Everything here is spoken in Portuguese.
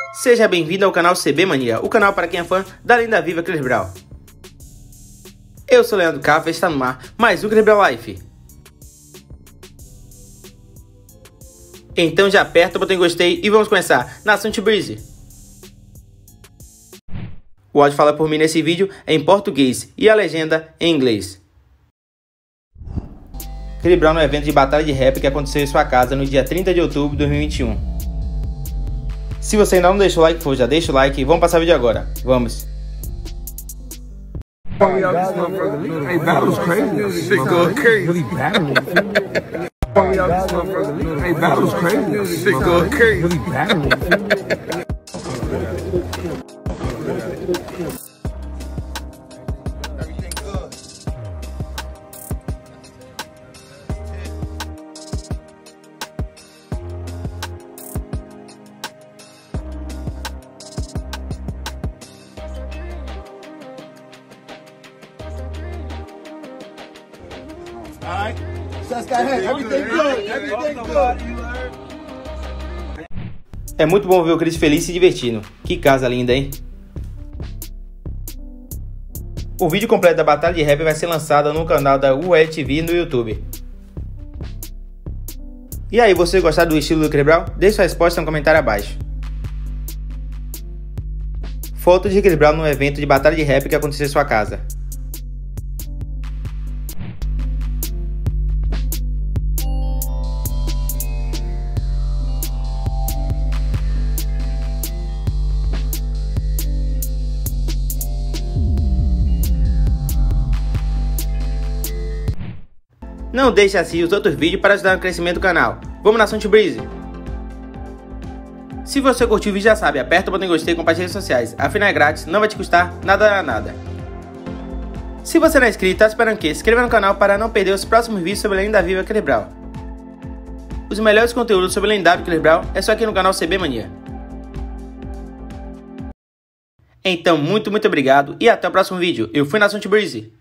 Seja bem-vindo ao canal CB Mania, o canal para quem é fã da lenda viva Chris Brown. Eu sou Leandro Cava e está no ar mais um Chris Brown Life. Então já aperta o botão de gostei e vamos começar Nação Breezy. O áudio fala por mim nesse vídeo é em português e a legenda em inglês. Chris Brown no evento de batalha de rap que aconteceu em sua casa no dia 30 de outubro de 2021. Se você ainda não deixou o like, já deixa o like e vamos passar o vídeo agora. Vamos! Hey, battle's crazy. Shit going crazy. Really battling. Hey, battle's crazy. Shit going crazy. Really battling. Alright, shots got hit. Everything good. Everything good. É muito bom ver o Chris feliz e se divertindo. Que casa linda, hein? O vídeo completo da batalha de rap vai ser lançado no canal da UL TV no YouTube. E aí, você gostar do estilo do Chris Brown? Deixe sua resposta no comentário abaixo. Foto de Chris Brown no evento de batalha de rap que aconteceu em sua casa. Não deixe de assistir os outros vídeos para ajudar no crescimento do canal. Vamos Nação Breezy! Se você curtiu o vídeo já sabe, aperta o botão de gostei e compartilha nas redes sociais. Afinal é grátis, não vai te custar nada. Se você não é inscrito, tá esperando o quê? Se inscreva no canal para não perder os próximos vídeos sobre a lenda viva Chris Brown. Os melhores conteúdos sobre o lendário Chris Brown é só aqui no canal CB Mania. Então muito obrigado e até o próximo vídeo. Eu fui Nação Breezy.